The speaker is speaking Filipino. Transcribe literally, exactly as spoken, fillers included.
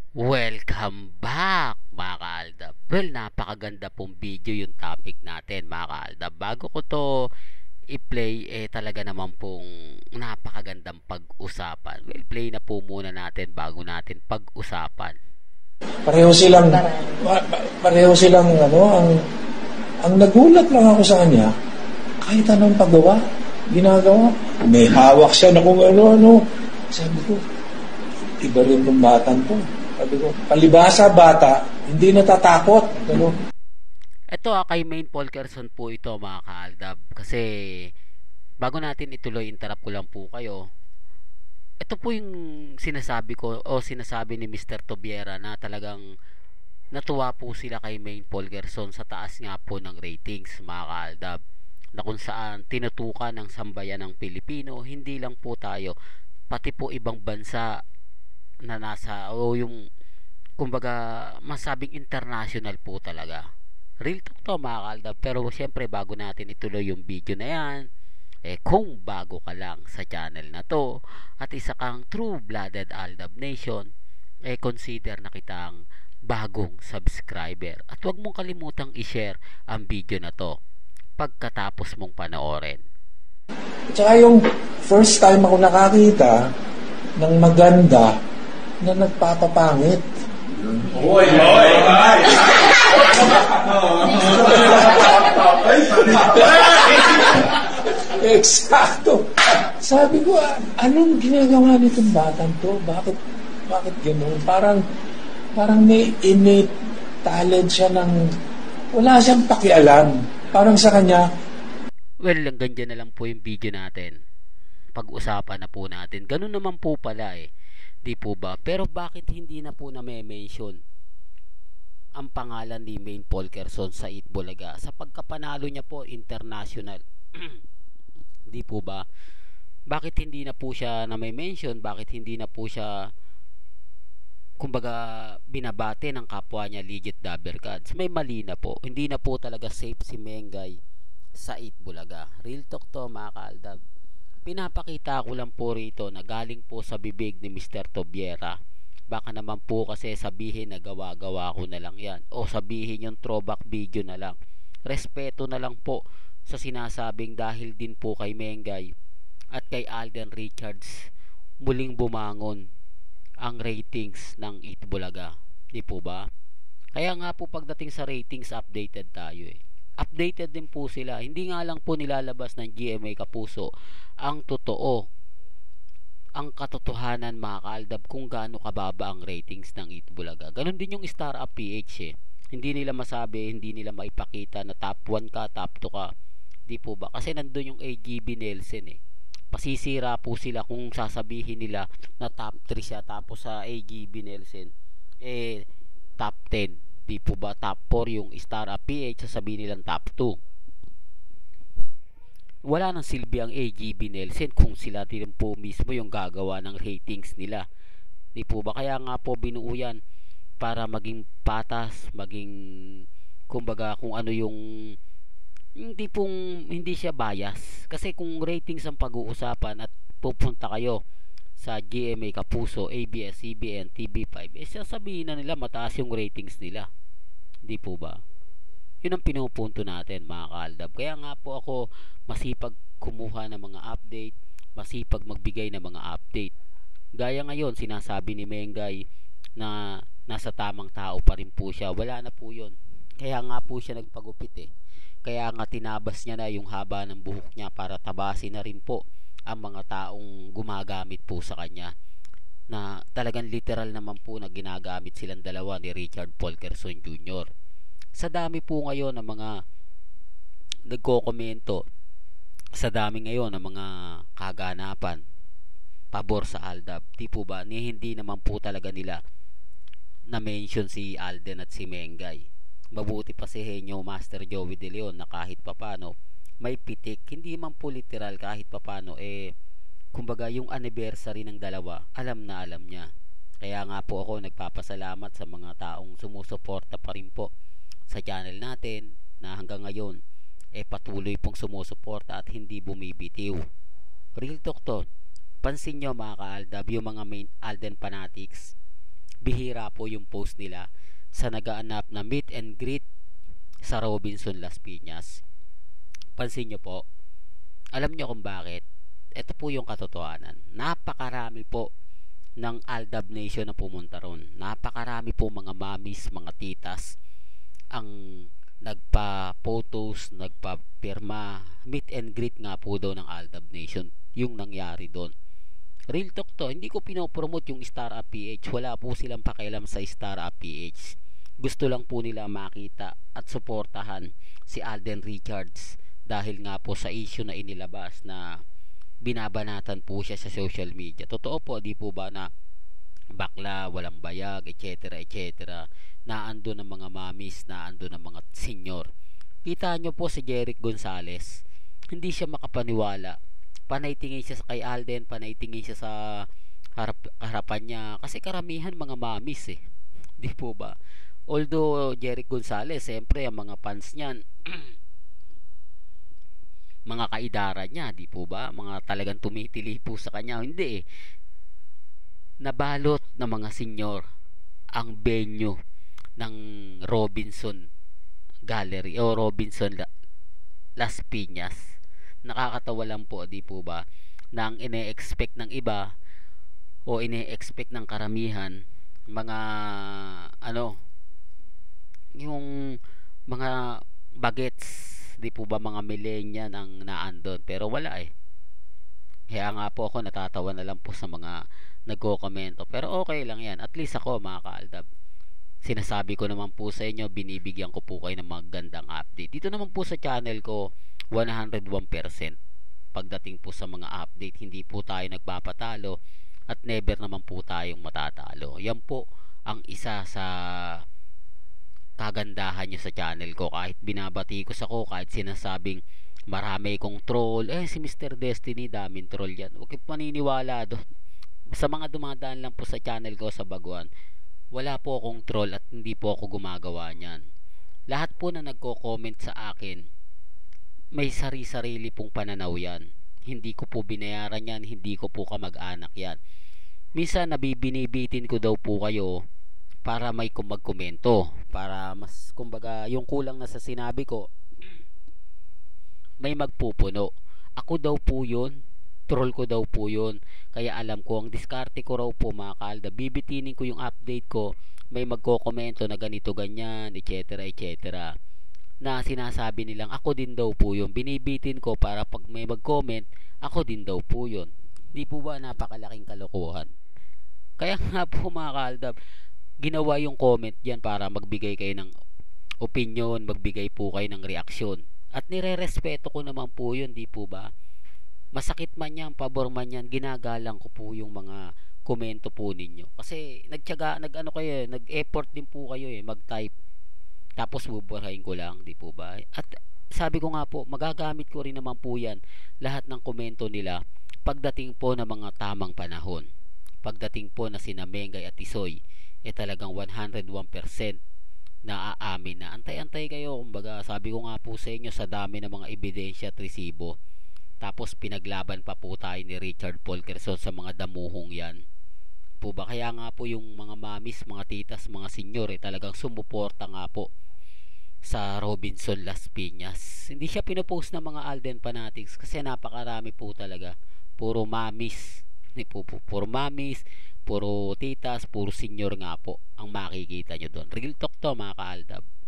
Welcome back mga kaaldab. Well, napakaganda pong video yung topic natin mga kaaldab. Bago ko to i-play, eh talaga naman pong napakagandang pag-usapan. Well, play na po muna natin bago natin pag-usapan. Pareho silang pa- pa- pareho silang ano, ang ang nagulat lang ako sa kanya, kahit anong paggawa, ginagawa. May hawak siya na kung ano-ano. Sabi ko, iba rin tong batang to. Sabi ko, palibasa bata, hindi natatakot. Ano? Ito ah, kay Main Polkerson po ito mga kaaldab. Kasi bago natin ituloy, interrupt ko lang po kayo. Ito po yung sinasabi ko o sinasabi ni mister Tobiera na talagang natuwa po sila kay Main Polgerson sa taas nga po ng ratings mga kaaldab, na kung saan tinutukan ng sambayan ng Pilipino, hindi lang po tayo, pati po ibang bansa na nasa o yung kumbaga masabing international po talaga. Real talk to mga kaaldab. Pero syempre bago natin ituloy yung video na yan, eh kung bago ka lang sa channel na to at isa kang true-blooded Aldab Nation, eh consider na kitang bagong subscriber at huwag mong kalimutang i-share ang video na to pagkatapos mong panoorin. At saka yung first time ako nakakita ng maganda na nagpapapangit. Oy, oy, oy. Eksakto. Sabi ko, ah, anong ginagawa nitong batang to? Bakit, bakit gano'n? Parang, parang may innate talent siya ng, wala siyang pakialam. Parang sa kanya, Well, hanggang dyan na lang po yung video natin. Pag-usapan na po natin. Ganun naman po pala eh. Di po ba? Pero bakit hindi na po na may mention ang pangalan ni Main Polkerson sa Itbulaga sa pagkapanalo niya po international? Di po ba? Bakit hindi na po siya na may mention? Bakit hindi na po siya kumbaga binabate ng kapwa niya legit dabber cards? May mali na po. Hindi na po talaga safe si Mengay sa Itbulaga. Real talk to mga kaaldab. Pinapakita ko lang po rito na galing po sa bibig ni mister Tobiera. Baka naman po kasi sabihin na gawa-gawa ko na lang yan o sabihin yung throwback video na lang. Respeto na lang po sa sinasabing dahil din po kay Mengay at kay Alden Richards muling bumangon ang ratings ng Itbulaga. Di po ba? Kaya nga po pagdating sa ratings, updated tayo eh. Updated din po sila. Hindi nga lang po nilalabas ng G M A Kapuso ang totoo, ang katotohanan mga kaaldab kung gaano kababa ang ratings ng Itbulaga. Ganon din yung Star Up P H eh. Hindi nila masabi, hindi nila maipakita na top one ka, top two ka. Di po ba? Kasi nandun yung A G B Nielsen eh. Pasisira po sila kung sasabihin nila na top three siya tapos sa A G B Nielsen eh top ten. Di po ba? Top four yung Star Up P H, sasabihin nilang top two. Wala nang silbi ang A G B Nielsen kung sila din po mismo yung gagawa ng ratings nila. Di po ba? Kaya nga po binuo yan para maging patas, maging kumbaga kung ano yung hindi pong hindi siya bias. Kasi kung ratings ang pag-uusapan at pupunta kayo sa G M A Kapuso, A B S C B N, T V five, eh sasabihin na nila mataas yung ratings nila. Di po ba? Yun ang pinupunto natin mga kaaldab. Kaya nga po ako masipag kumuha ng mga update, masipag magbigay ng mga update. Gaya ngayon sinasabi ni Mengay na nasa tamang tao pa rin po siya. Wala na po yun. Kaya nga po siya nagpagupit eh. Kaya nga tinabas niya na yung haba ng buhok niya para tabasin na rin po ang mga taong gumagamit po sa kanya, na talagang literal naman po na ginagamit silang dalawa ni Richard Polkerson Junior Sa dami po ngayon ng mga nagko-komento, sa dami ngayon ng mga kaganapan pabor sa Aldab, di po ba, ni hindi naman po talaga nila na mention si Alden at si Mengay. Mabuti pa si Henyo Master Joey De Leon na kahit papano may pitik, hindi man po literal, kahit papano eh kumbaga yung anniversary ng dalawa alam na alam niya. Kaya nga po ako nagpapasalamat sa mga taong sumusuporta pa rin po sa channel natin na hanggang ngayon eh patuloy pong sumusuporta at hindi bumibitiw. Real talk to. Pansin nyo mga ka-Aldab, yung mga main Alden fanatics, bihira po yung post nila sa nagaanap na meet and greet sa Robinson Las Piñas. Pansin nyo po, alam nyo kung bakit? Ito po yung katotohanan. Napakarami po ng Aldab Nation na pumunta ron. Napakarami po mga mamis, mga titas ang nagpa-photos, nagpa-pirma, meet and greet nga po daw ng Aldab Nation yung nangyari doon. Real talk to, hindi ko pinopromote yung Star Up P H. Wala po silang pakialam sa Star Up P H. Gusto lang po nila makita at suportahan si Alden Richards dahil nga po sa issue na inilabas na binabanatan po siya sa social media. Totoo po, di po ba na bakla, walang bayag, et cetera, et cetera. Naando ng mga mamis, naando ng mga senyor. Kita nyo po si Jeric Gonzalez, hindi siya makapaniwala. Panay tingin siya kay Alden, panay tingin siya sa harap, harapan niya. Kasi karamihan mga mamis eh. Di po ba? Although Jeric Gonzalez, siyempre ang mga fans niyan, mga kaidara niya, di po ba? Mga talagang tumitili po sa kanya. Hindi eh. Nabalot ng mga senyor ang venue ng Robinson Gallery o Robinson Las Piñas. Nakakatawa lang po, di po ba? Na ang ine-expect ng iba o ine-expect ng karamihan, mga ano, yung mga bagets, di po ba mga millennial ang naandon, pero wala eh. Kaya nga po ako natatawa na lang po sa mga nagko-komento, pero okay lang yan, at least ako mga ka-Aldab, sinasabi ko naman po sa inyo, binibigyan ko po kayo ng magandang update. Dito naman po sa channel ko, one hundred one percent pagdating po sa mga update, hindi po tayo nagpapatalo at never naman po tayong matatalo. Yan po ang isa sa kagandahan nyo sa channel ko. Kahit binabati ko sa ko, kahit sinasabing marami kong troll, eh si Mister Destiny daming troll yan, huwag kayo paniniwala doon. Sa mga dumadaan lang po sa channel ko sa baguhan, wala po akong troll at hindi po ako gumagawa niyan. Lahat po na nagko-comment sa akin, may sari-sarili pong pananaw yan. Hindi ko po binayaran yan, hindi ko po kamag-anak yan. Minsan nabibinibitin ko daw po kayo para may magkomento, para mas kumbaga yung kulang na sa sinabi ko may magpupuno. Ako daw po yun, troll ko daw po yun. Kaya alam ko, ang diskarte ko raw po mga ka-Aldab, bibitinin ko yung update ko, may magko-komento na ganito ganyan, etc, etc, na sinasabi nilang ako din daw po yun. Binibitin ko para pag may mag-comment, ako din daw po yun. Di po ba napakalaking kalokohan? Kaya nga po mga ka-Aldab, ginawa yung comment yan para magbigay kayo ng opinion, magbigay po kayo ng reaksyon. At nire-respeto ko naman po yun, di po ba? Masakit man yan, pabor man yan, ginagalang ko po yung mga komento po ninyo. Kasi nagtiyaga, nag-ano kayo, nag-effort din po kayo eh, mag-type. Tapos buburahin ko lang, di po ba? At sabi ko nga po, magagamit ko rin naman po yan, lahat ng komento nila, pagdating po ng mga tamang panahon. Pagdating po na sina Mengay at Tisoy, eh talagang one hundred one percent na aamin na. Antay-antay kayo, kumbaga sabi ko nga po sa inyo, sa dami ng mga ebidensya at resibo, tapos pinaglaban pa po tayo ni Richard Paul Quezon sa mga damuhong yan po ba. Kaya nga po yung mga mamis, mga titas, mga senyor eh, talagang sumuporta nga po sa Robinson Las Piñas. Hindi siya pinopost ng mga Alden fanatics kasi napakarami po talaga, puro mamis, po, po, puro mamis, puro titas, puro senyor nga po ang makikita nyo doon. Real talk to mga ka-Aldab.